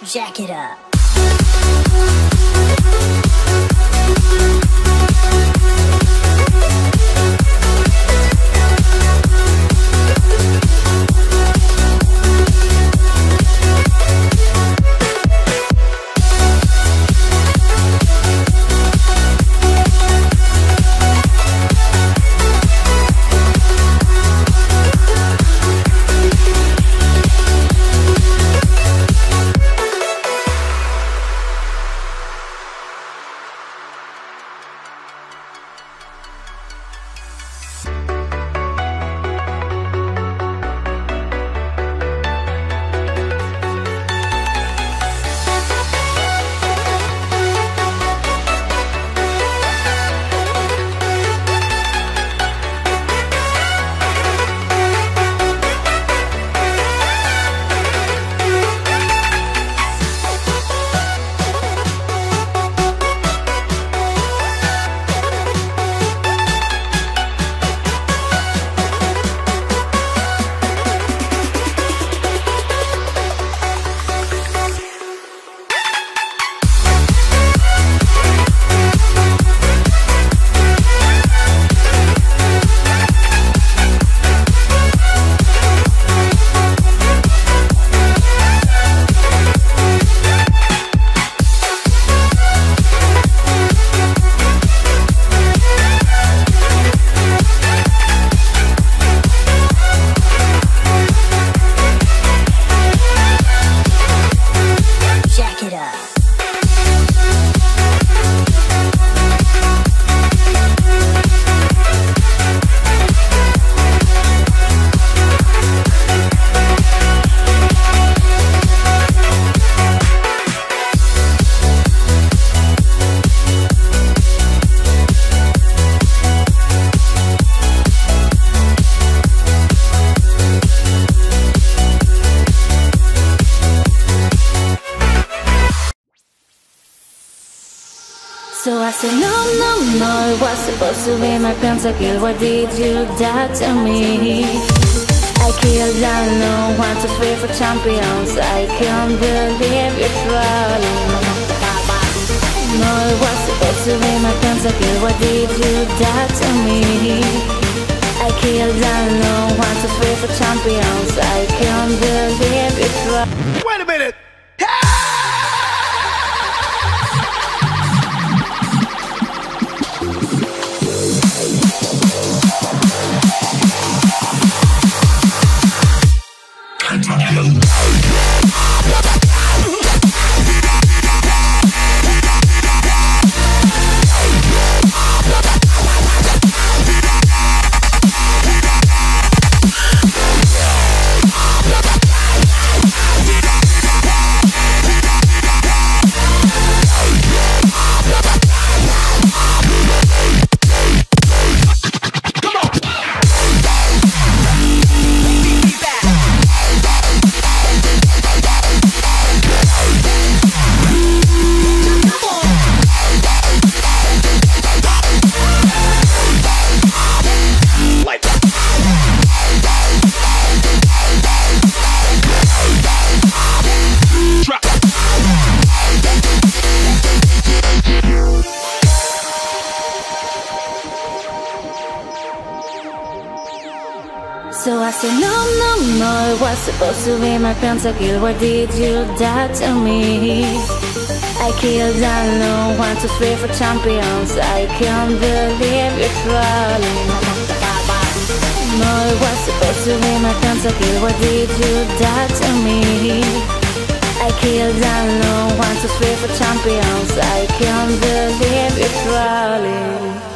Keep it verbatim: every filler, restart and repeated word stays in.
Jack it up. So I said no, no, no, it was supposed to be my pentakill. Why did you die to me? I killed down one, two, three for champions. I can't believe you're trolling. No, it was supposed to be my pentakill. Why did you die to me? I killed down one, two, three for champions. I can't believe you're trolling. Wait a minute! So I said no, no, no, it was supposed to be my pentakill. Why did you die to me? I killed down one, two, three for champions. I can't believe you're trolling. No, it was supposed to be my pentakill. Why did you die to me? I killed down one, two, three for champions. I can't believe you're trolling.